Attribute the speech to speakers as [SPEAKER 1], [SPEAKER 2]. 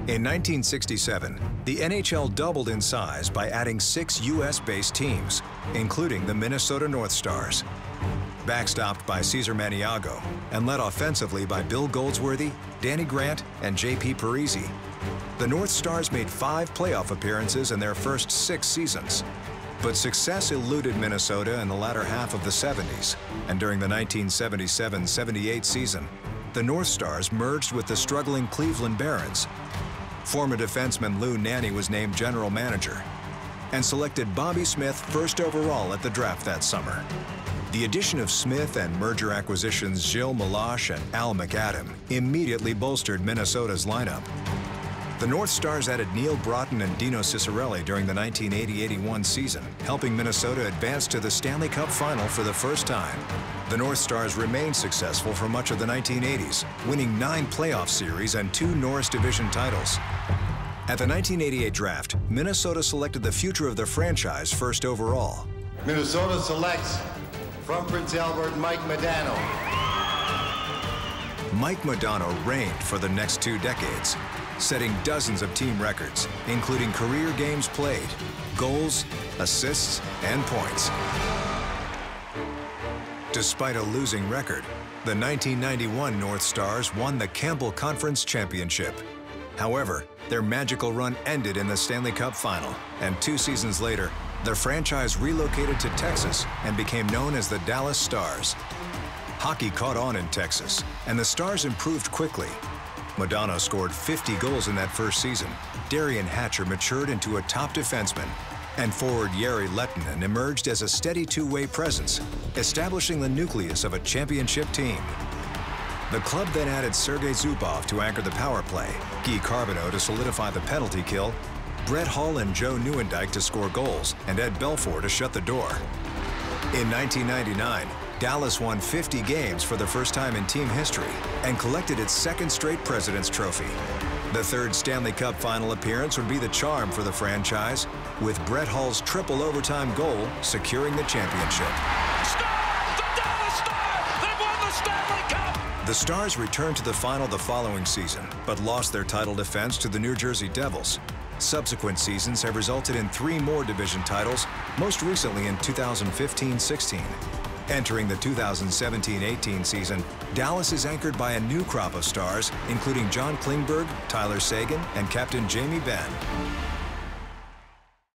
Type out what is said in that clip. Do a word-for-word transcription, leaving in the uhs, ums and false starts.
[SPEAKER 1] In nineteen sixty-seven, the N H L doubled in size by adding six U S-based teams, including the Minnesota North Stars. Backstopped by Cesar Maniago and led offensively by Bill Goldsworthy, Danny Grant, and J P Parisi, the North Stars made five playoff appearances in their first six seasons. But success eluded Minnesota in the latter half of the seventies, and during the nineteen seventy-seven seventy-eight season, the North Stars merged with the struggling Cleveland Barons. Former defenseman Lou Nanne was named general manager and selected Bobby Smith first overall at the draft that summer. The addition of Smith and merger acquisitions Gilles Meloche and Al McAdam immediately bolstered Minnesota's lineup. The North Stars added Neil Broughton and Dino Ciccarelli during the nineteen eighty eighty-one season, helping Minnesota advance to the Stanley Cup final for the first time. The North Stars remained successful for much of the nineteen eighties, winning nine playoff series and two Norris Division titles. At the nineteen eighty-eight draft, Minnesota selected the future of the franchise first overall.
[SPEAKER 2] Minnesota selects from Prince Albert, Mike Modano.
[SPEAKER 1] Mike Modano reigned for the next two decades, setting dozens of team records, including career games played, goals, assists, and points. Despite a losing record, the nineteen ninety-one North Stars won the Campbell Conference Championship. However, their magical run ended in the Stanley Cup final, and two seasons later, the franchise relocated to Texas and became known as the Dallas Stars. Hockey caught on in Texas, and the Stars improved quickly. Modano scored fifty goals in that first season. Darian Hatcher matured into a top defenseman, and forward Jari Lehtinen emerged as a steady two-way presence, establishing the nucleus of a championship team. The club then added Sergei Zubov to anchor the power play, Guy Carbonneau to solidify the penalty kill, Brett Hull and Joe Nieuwendyk to score goals, and Ed Belfour to shut the door. In nineteen ninety-nine, Dallas won fifty games for the first time in team history and collected its second straight President's Trophy. The third Stanley Cup final appearance would be the charm for the franchise, with Brett Hull's triple overtime goal securing the championship.
[SPEAKER 3] Stars! The Dallas Stars! They've won the Stanley Cup!
[SPEAKER 1] The Stars returned to the final the following season, but lost their title defense to the New Jersey Devils. Subsequent seasons have resulted in three more division titles, most recently in two thousand fifteen sixteen. Entering the two thousand seventeen eighteen season, Dallas is anchored by a new crop of stars, including John Klingberg, Tyler Seguin, and Captain Jamie Benn.